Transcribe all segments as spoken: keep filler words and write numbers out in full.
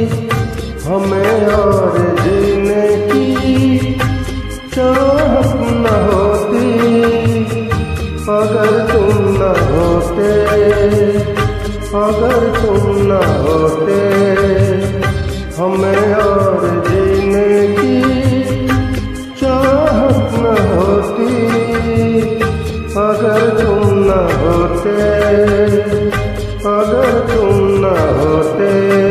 हमें और जीने की चाहत न होती अगर तुम न होते, अगर तुम न होते। हमें और जीने की चाहत न होती अगर तुम न होते, अगर तुम न होते।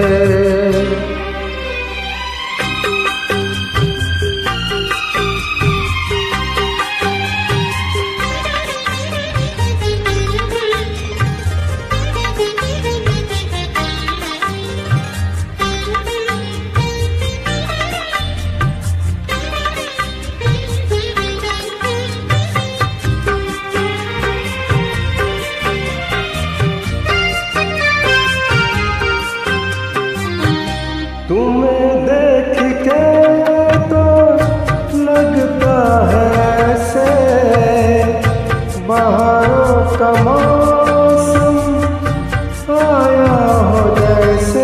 तुम्हें देख के तो लगता है ऐसे बहारों का मौसम आया हो जैसे।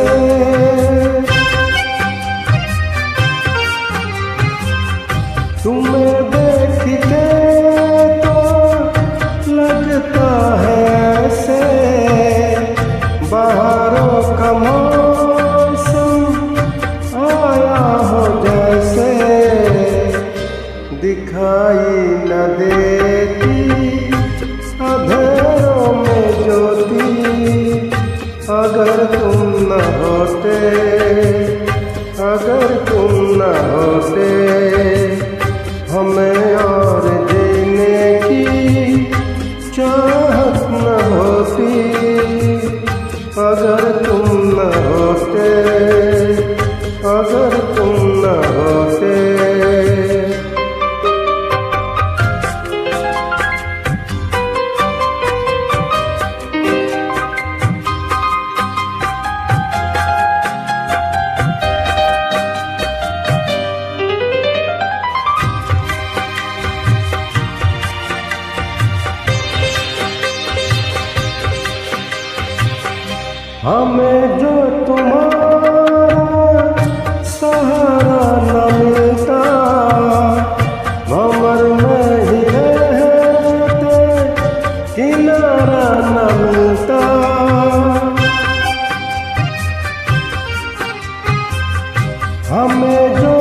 तुम्हें देख के तो लगता है ऐसे बहारों का दिखाई न देती अंधेरों में ज्योति अगर तुम न होते, अगर तुम न होते। हमें और जीने की चाहत न होती अगर तुम न होते, अगर तुम न होते। हमें जो तुम्हारा सहारा न मिलता, भंवर में ही रहते किनारा न मिलता। हमें जो